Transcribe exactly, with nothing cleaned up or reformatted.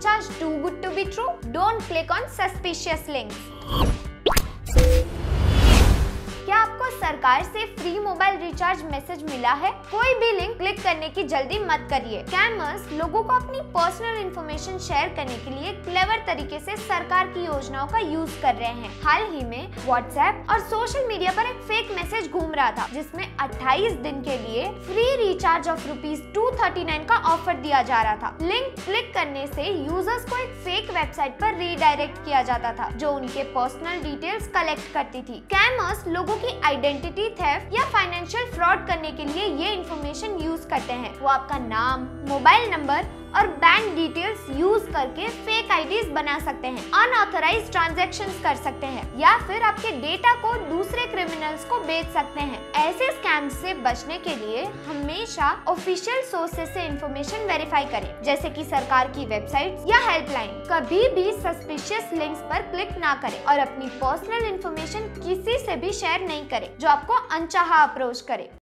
recharge too good to be true? Don't click on suspicious links. क्या आपको सरकार से फ्री मोबाइल रिचार्ज मैसेज मिला है? कोई भी लिंक क्लिक करने की जल्दी मत करिए। स्कैमर्स लोगों को अपनी पर्सनल इंफॉर्मेशन शेयर करने के लिए क्लेवर तरीके से सरकार की योजनाओं का यूज कर रहे हैं। हाल ही में व्हाट्सएप और सोशल मीडिया पर एक फेक मैसेज घूम रहा था जिसमें अट्ठाईस दिन के लिए free recharge of rupees two thirty nine का ऑफर दिया जा रहा था। लिंक क्लिक करने से यूजर्स को एक फेक वेबसाइट पर रीडायरेक्ट किया जाता था जो उनके पर्सनल डिटेल्स कलेक्ट करती थी। स्कैमर्स लोगों की आइडेंटिटी थेफ्ट या फाइनेंशियल फ्रॉड करने के लिए ये इंफॉर्मेशन यूज करते हैं। वो आपका नाम, मोबाइल नंबर और बैंक डिटेल्स यूज करके फेक आईडीज बना सकते हैं, अनऑथराइज्ड ट्रांजैक्शंस कर सकते हैं या फिर आपके डेटा को दूसरे क्रिमिनल्स को बेच सकते हैं। ऐसे स्कैम्स से बचने के लिए हमेशा ऑफिशियल सोर्सेज से इंफॉर्मेशन वेरीफाई करें, जैसे कि सरकार की वेबसाइट या हेल्पलाइन। कभी भी सस्पिशियस लिंक्स पर क्लिक ना करें और अपनी पर्सनल इंफॉर्मेशन किसी से भी शेयर नहीं करें जो आपको अनचाहा अप्रोच करे।